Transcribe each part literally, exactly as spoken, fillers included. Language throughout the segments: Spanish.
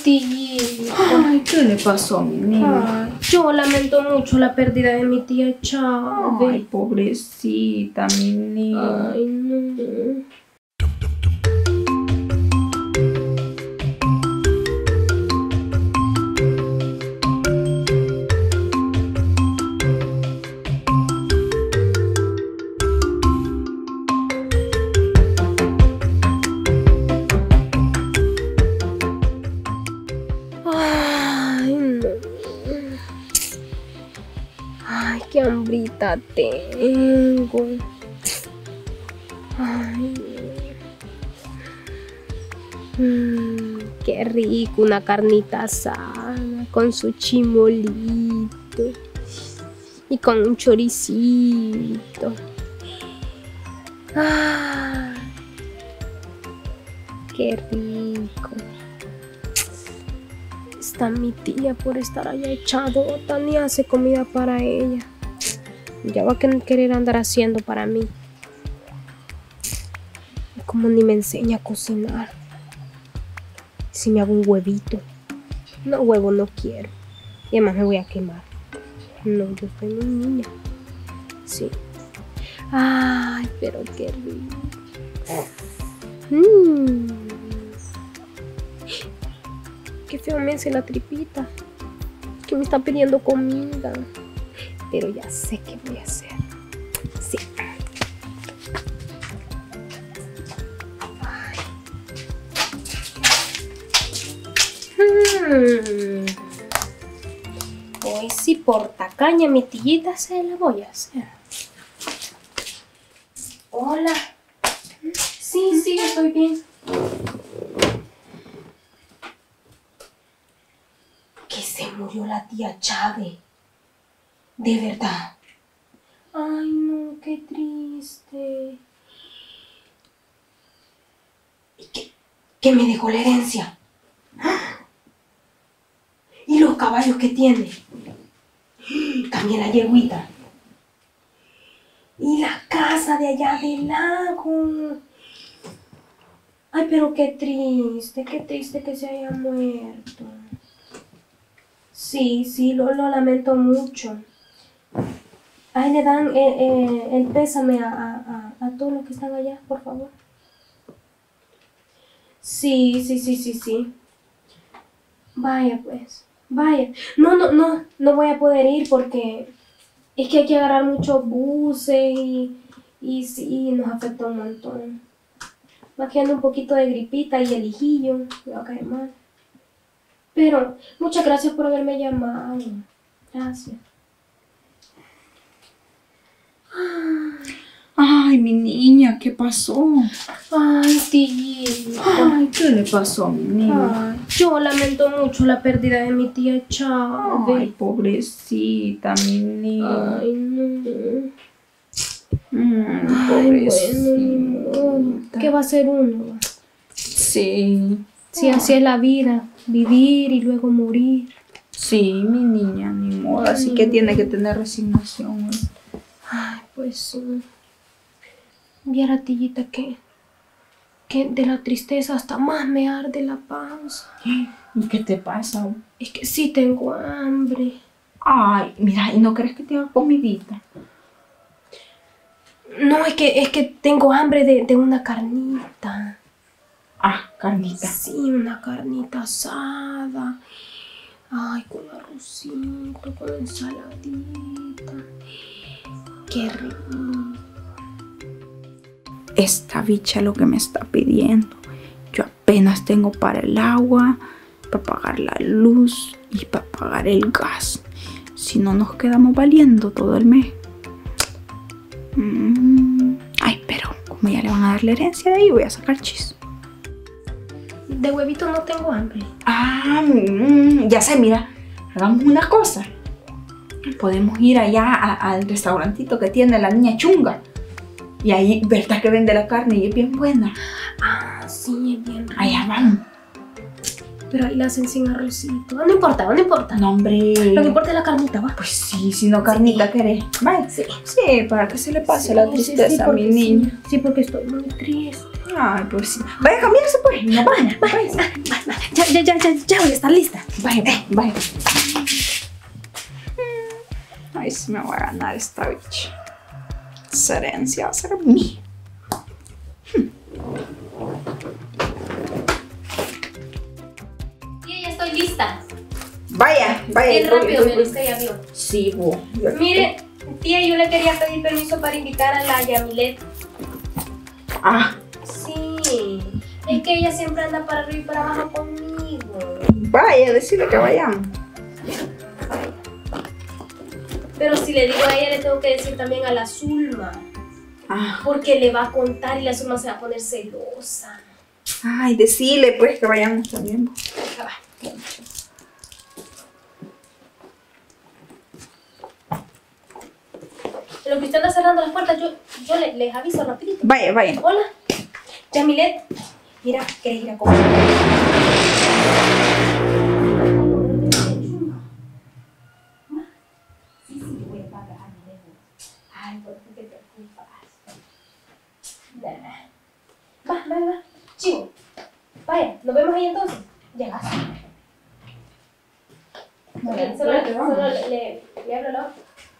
tía. Ay, ¿qué le pasó a mi niña? Ay, yo lamento mucho la pérdida de mi tía Chávez. Ay, pobrecita, mi niña. Ay, no. Ay, no. Ay, qué hambrita tengo. Ay, mm, qué rico una carnita asada con su chimolito y con un choricito. Ay, qué rico. Está mi tía por estar allá echadota, ni hace comida para ella. Ya va a querer andar haciendo para mí. Y como ni me enseña a cocinar. Si me hago un huevito. No, huevo no quiero. Y además me voy a quemar. No, yo soy muy niña. Sí. Ay, pero qué rico. Mmm. Qué feo me hace la tripita. Que me está pidiendo comida. Pero ya sé qué voy a hacer. Sí. Ay. Hmm. Hoy sí por tacaña mi tillita se la voy a hacer. Hola. Sí, sí, estoy bien. Que se murió la tía Chávez. De verdad. Ay, no, qué triste. ¿Y qué, qué me dejó la herencia? ¿Y los caballos que tiene? También la yeguita. Y la casa de allá del lago. Ay, pero qué triste, qué triste que se haya muerto. Sí, sí, lo, lo lamento mucho. Ahí le dan eh, eh, el pésame a, a, a, a todos los que están allá, por favor. Sí, sí, sí, sí, sí. Vaya pues, vaya. No, no, no, no voy a poder ir porque es que hay que agarrar muchos buses y, y sí, nos afecta un montón. Va quedando un poquito de gripita y el hijillo me va a caer mal. Pero muchas gracias por haberme llamado. Gracias. Ay, mi niña, ¿qué pasó? Ay, tía. Ay, ¿qué le pasó a mi niña? Ay, yo lamento mucho la pérdida de mi tía Chávez. Ay, pobrecita, mi niña. Ay, no. Mm, Ay, pobrecita. bueno, ni modo. ¿Qué va a hacer uno? Sí. Sí, así es la vida. Vivir y luego morir. Sí, mi niña, ni modo. Así que tiene que tener resignación. ¿Eh? Ay, pues sí. Viera, tillita, que, que de la tristeza hasta más me arde la panza. ¿Y qué te pasa? Es que sí tengo hambre. Ay, mira, ¿y no crees que te haga comidita? No, es que, es que tengo hambre de, de una carnita. Ah, carnita. Sí, una carnita asada. Ay, con arrocito, con ensaladita. Qué rico. Esta bicha lo que me está pidiendo. Yo apenas tengo para el agua, para pagar la luz y para pagar el gas. Si no, nos quedamos valiendo todo el mes. Mm. Ay, pero como ya le van a dar la herencia de ahí, voy a sacar chis. De huevito no tengo hambre. Ah, mm, ya sé, mira, hagamos una cosa. Podemos ir allá a, al restaurantito que tiene la niña Chunga. Y ahí, ¿verdad que vende la carne y es bien buena? Ah, sí, es bien rico. Allá vamos. Pero ahí la hacen sin arrocito. No importa, no importa. No, hombre. Lo que importa es la carnita, va. Pues sí, si no carnita querés. Vaya. Sí. Sí, para que se le pase Sí, la sí, tristeza sí, a mi porque niña. Sí, sí, porque estoy muy triste. Ay, pues sí. Vaya a cambiarse, pues. No, vaya, vaya. Ya, ya, ya, ya, ya voy a estar lista. Vaya, vaya. Ay, sí me voy a ganar esta bicha. Esa herencia va a ser mía. Tía, ya estoy lista. Vaya, vaya. Bien voy, rápido, voy, me voy. listé ya, amigo. Sí, vos. Yo- Mire, tía, yo le quería pedir permiso para invitar a la Yamilet. Ah, Sí, es que ella siempre anda para arriba y para abajo conmigo. vaya, decirle que vayamos. Pero si le digo a ella, le tengo que decir también a la Zulma. Ah, Porque le va a contar y la Zulma se va a poner celosa. ay, decirle pues que vayamos también. Acá va. En lo que usted anda cerrando las puertas, yo, yo le- les aviso rapidito. Vaya, vaya. Hola, Yamilet. Mira, ¿querés ir a comer? Sí, sí, te voy a pagar, mi amor. Ay, ¿por qué te preocupas? Nah. Va, va, va. Chivo. Vaya, nos vemos ahí entonces. Llegas. Vale, Solo, espérate, vamos. solo le, le, le hablo la.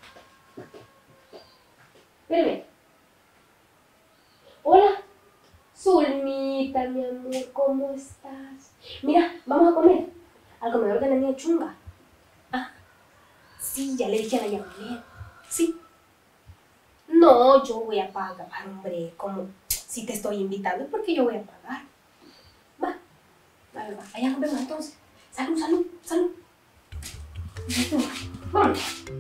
Espérame. Hola. Zulmita, mi amor, ¿cómo estás? Mira, vamos a comer. Al comedor de la niña chunga. Ah, sí, ya le dije a la Yamilet. Sí. No, yo voy a pagar, hombre. Como si te estoy invitando, es porque yo voy a pagar. Va, va, va. Allá nos vemos entonces. Salud, salud, salud. Vamos.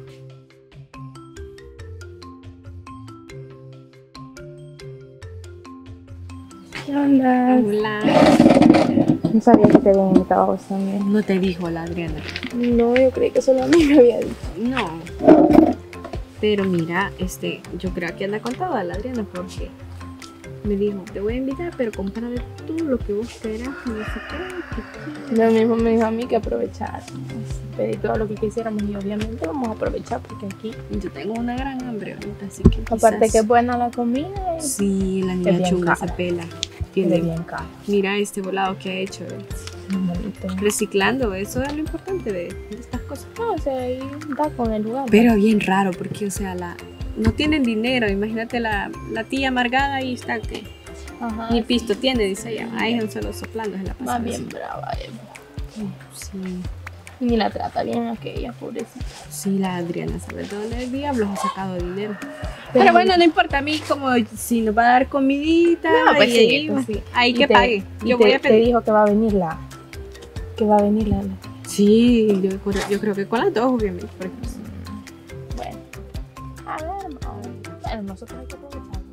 ¿Qué onda? Hola. No sabía que te habían invitado a vos también. No te dijo la Adriana. No, yo creí que solo a mí me había dicho. No. Pero mira, este, yo creo que anda con toda la Adriana porque me dijo, te voy a invitar, pero compárame tú lo que vos quieras, no sé qué, qué quieras. Lo mismo me dijo a mí que aprovechar. Pedí todo lo que quisiéramos y obviamente vamos a aprovechar porque aquí, Yo tengo una gran hambre ahorita, así que aparte quizás- que es buena la comida, es Sí, la Es niña bien chunga cara. se pela. es Tiene- bien caro. Mira este volado que ha hecho, eh, Muy bonito. reciclando, eso es lo importante de, de estas cosas. No, o sea, ahí da con el lugar. Pero bien raro, porque, o sea, la, no tienen dinero. Imagínate la, la tía amargada ahí está que Ajá, ni pisto tiene, dice ella. Ahí son solo soplando, se la pasa. más bien brava. eh. Sí, Y ni la trata bien aquella, pobrecita. sí, la Adriana, ¿sabes de dónde el diablo ha sacado dinero? Pero bueno, no importa a mí, como si nos va a dar comidita, No, pues y sí, ahí, pues sí. ahí Y que te- pague. y Yo te, voy a te pedir. dijo que va a venir la. Que va a venir la. Sí, yo, creo- yo creo que con las dos, obviamente. Porque, pues, Bueno. A ver, vamos. Bueno, nosotros hay que aprovechar.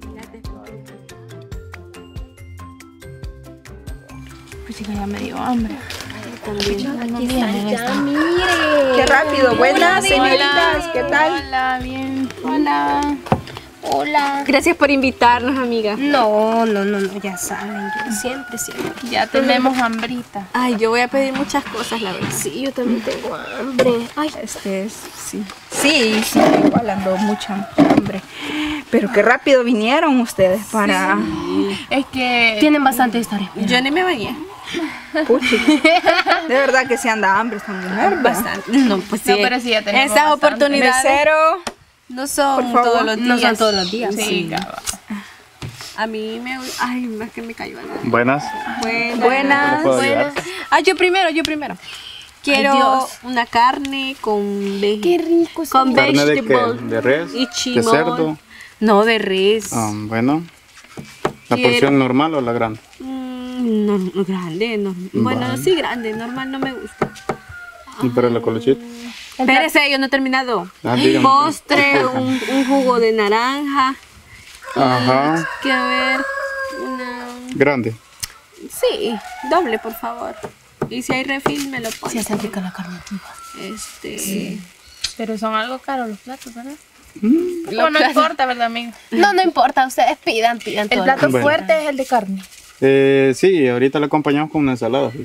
Pues sí que ya me dio hambre. también. Aquí están Ya, mire. Qué rápido. Buenas, Hola, señoritas. ¿Qué tal? Hola, bien. Hola. Hola. Gracias por invitarnos, amiga. No, no, no, no, ya saben, yo siempre, siempre. Ya tenemos hambrita. Ay, yo voy a pedir muchas cosas, la verdad. Sí, yo también tengo hambre. Ay, Este es, sí. Sí, sí, igual ando mucha hambre. Pero qué rápido vinieron ustedes para... Es que. tienen bastante historia. Yo ni me bañé. Puchi. De verdad que se anda hambre esta mujer. ¿verdad? Bastante. No, pues sí. No, pero sí, ya tenemos Esas bastante. oportunidades Mesero. no son Por favor. todos los días. No son todos los días. Sí, Sí. cabal. A mí me... Ay, más que me cayó algo. Buenas. Buenas. Buenas. ¿Cómo puedo ayudar? Ah, yo primero, yo primero. Quiero Dios. una carne con vege- Qué rico es con ¿Carne de qué? vegetable ¿De res? y ¿De chimón. cerdo? No, de res. Ah, bueno. ¿La Quiero- porción normal o la grande? Mm, no, no, grande, no. Bueno, Vale. sí, grande, normal no me gusta. ¿Y para la colochita? Espérese, yo no he terminado. Ah, dígame. Postre, un, un jugo de naranja. Ajá. Quiero ver una... Grande. Sí, doble, por favor. Y si hay refil, me lo Sí, pones. hace rica la carne antigua. Este... Pero son algo caros los platos, ¿verdad? Mm, No, no importa, ¿verdad, amigo? No, no importa, ustedes pidan, pidan El todo. plato Bueno. fuerte es el de carne. Eh, sí, ahorita la acompañamos con una ensalada. Pues.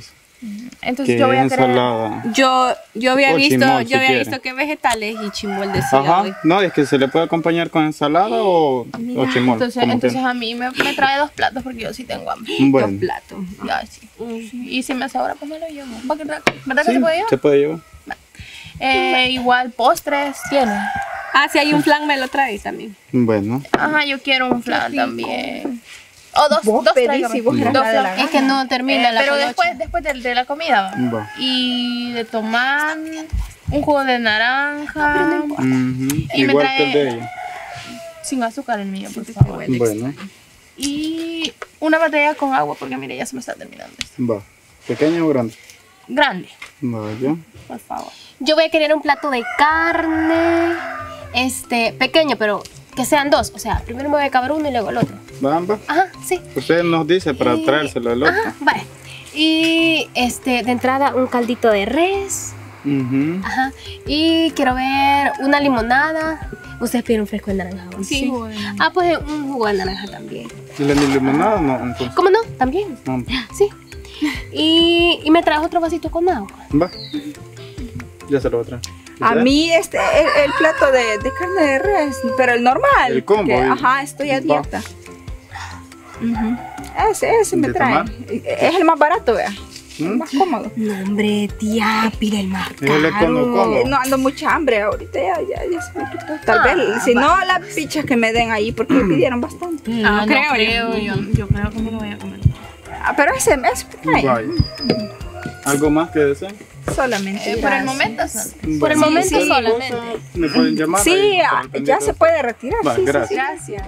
Entonces que yo voy a querer... ensalada. Yo, yo había O visto, chimol, yo si había quiere. visto que vegetales y chimol decía Ajá, hoy. no, es que se le puede acompañar con ensalada o, o chimol. Entonces, como entonces quiera. a mí me, me trae dos platos porque yo sí tengo hambre. Dos Bueno, platos. Ya, sí. Sí, y si me sobra, pues me lo llevo. ¿Va que- ¿Verdad que sí, se puede llevar? se puede llevar. Eh, igual postres tiene. Ah, si hay un flan me lo trae también. Bueno, Ajá, yo quiero un flan también. O dos, Vos dos pedís tráigame. y vos Dos eras la de la flan. gana. Es que no termina Eh, la pero colocha. después, después de, de la comida. ¿va? va. Y de tomar un jugo de naranja. Ujú, Y me igual trae- que el de ella. Sin azúcar el mío, por favor. Bueno, Y una botella con agua porque mire, ya se me está terminando esto. va. ¿Pequeño o grande? Grande, Vaya. por favor. Yo voy a querer un plato de carne, este, pequeño, pero que sean dos. O sea, primero me voy a acabar uno y luego el otro. Va, va. Ajá, sí. Usted nos dice para Y- traérselo al otro. Ajá, vale. Y este, de entrada un caldito de res. Ujú. Ajá. Y quiero ver una limonada. Ustedes piden un fresco de naranja. ¿no? Sí. Ah, pues un jugo de naranja también. ¿Y la limonada no? Entonces, ¿Cómo no? También. no. Sí. Y, y me traes otro vasito con agua. Va. Ya se lo voy a traer. A ¿Usted? mí este, el, el plato de, de carne de res, pero el normal. El combo, que, el- ajá, estoy a va. dieta. Ujú. Ese, ese me ¿De trae. tomar? Es el más barato, vea. El ¿Mm? más cómodo. No, hombre, tía, pide el más Es el econo caro. combo. Eh, no ando mucha hambre ahorita, ya, ya, ya se me quitó. Tal Ah, vez, si no, las pichas que me den ahí, porque me pidieron bastante. Ah, no creo, creo, yo, yo creo que me lo voy a comer. Ah, pero ese, ese me trae. Vaya. ¿Algo más que deseen? Solamente. Eh, por el gracias. momento, Sandra. Por el Bueno, momento cualquier solamente. cosa, Me pueden llamar. Sí, ahí, ah, para atender ya todo. se puede retirar. Va, sí, sí, gracias. sí. Gracias.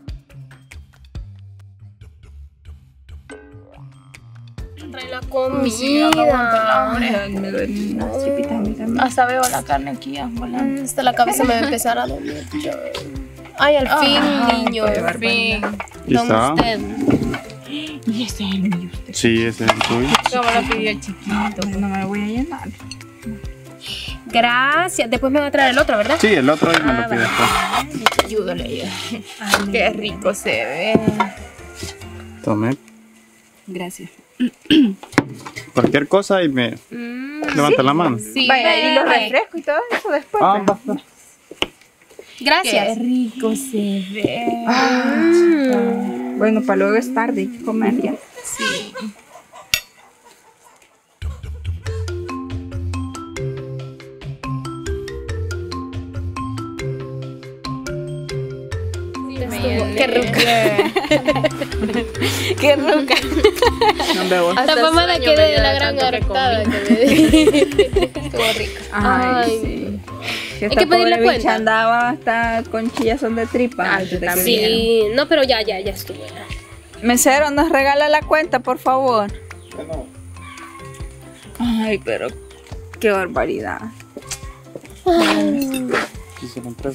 Trae la Sí, acabo de aguantar la comida. hambre. Ay, me duelen las chipitas a mí también. Hasta veo la carne aquí ya volando. Hasta la cabeza me va a empezar a doler. Ay, al fin, Ay, niño. qué Al fin. ¿Y ¿Dónde está? usted? Y ese es el mío, usted. Sí, ese es el tuyo. Como lo pidió el chiquito. No me lo voy a llenar. Gracias. Después me va a traer el otro, ¿verdad? Sí, el otro ahí me Ah, lo pide después. Ayúdale ya. Qué rico se ve. Tome. Gracias. Cualquier cosa y me levanta la mano. Sí, Vaya, y los bebé. refrescos y todo eso después. Ah, vea. va, va. Qué Gracias. rico se ve. Bueno, para luego es tarde, hay que comer ya. Sí. Qué ruca. Qué ruca. Hasta mamá la quedé de la gran hartada que me di. Estuvo rico. Ay, Ay. sí. Que Hay esta que pedirle pobre bicha cuenta. andaba hasta con chillazón de tripa. antes de que viniera. Sí, no, pero ya, ya, ya estuvo. Mesero, nos regala la cuenta, por favor. Ay, pero qué barbaridad. Sí, se lo entrego.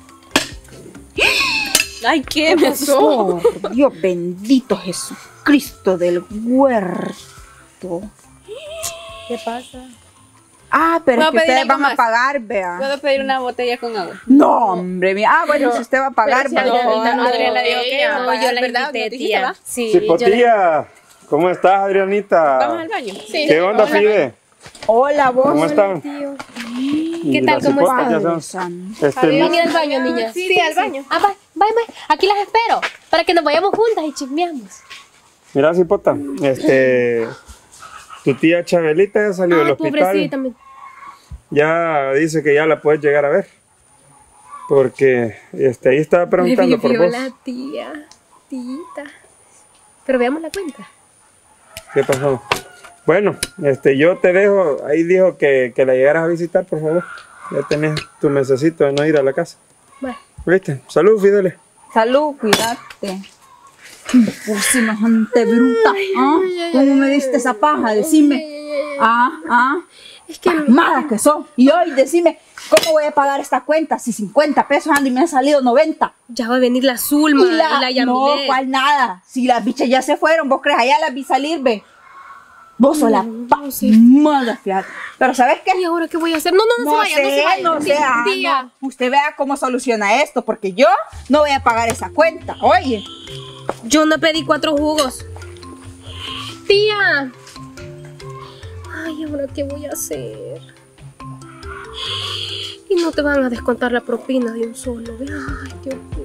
Ay, ¿qué pasó? Oh, Dios bendito Jesucristo del huerto. ¿Qué pasa? Ah, pero es ¿Puedo que pedir ustedes algo van a más? pagar, vea. ¿Puedo pedir una botella con agua? No, hombre, mía. Ah, bueno, si usted va a pagar, Pero si vaya. Adrianita no Adriana dijo que iba a No, pagar, yo la ¿verdad? invité, ¿No dijiste, tía. va? Sí, yo la... Cipotilla, ¿cómo estás, Adrianita? Vamos al baño. Sí. ¿Qué onda, Fide? Hola, vos. ¿Cómo están? ¿Qué tal? Las ¿Cómo cipotas están? ya son- Santo. este, Van a ir al baño, niñas. Sí, sí, al baño. Ah, bye, bye, bye. Aquí las espero. Para que nos vayamos juntas y chismeamos. Mira, Cipota, este, tu tía Chabelita ya salió del Ah, hospital. pobrecita. me- Ya dice que ya la puedes llegar a ver. Porque este, ahí estaba preguntando por vos. la tía, tita. Pero veamos la cuenta. ¿Qué pasó? Bueno, este, yo te dejo, ahí dijo que, que la llegaras a visitar, por favor. Ya tenés tu mesecito de no ir a la casa. Bueno. ¿Viste? Salud, Fideles. Salud, cuídate. Impúsima gente bruta. ¿Ah? ¿Cómo me diste esa paja? Decime. Ah, ah. Es que Mala que son. Y hoy decime, ¿cómo voy a pagar esta cuenta? Si cincuenta pesos ando y me han salido noventa. ya va a venir la Zulma y la, Yamilet. no, ¿cuál nada? Si las bichas ya se fueron, vos crees, allá las vi salir, ve. Vos sos la pa mala, fíjate. Pero ¿sabes qué? ¿Y ahora qué voy a hacer? No, no, no, No se vaya, no se sé, vaya. no sé, Tía, ah, tía. no. Usted vea cómo soluciona esto, porque yo no voy a pagar esa cuenta. Oye, Yo no pedí cuatro jugos. Tía. Ay, ¿ahora qué voy a hacer? Y no te van a descontar la propina de un solo. Ay, Dios mío.